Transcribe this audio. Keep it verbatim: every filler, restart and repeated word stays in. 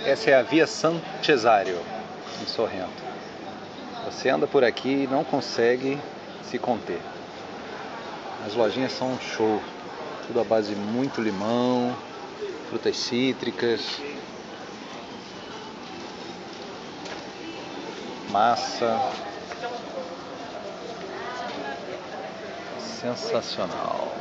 Essa é a Via San Cesario, em Sorrento. Você anda por aqui e não consegue se conter. As lojinhas são um show, tudo à base de muito limão, frutas cítricas, massa. Sensacional.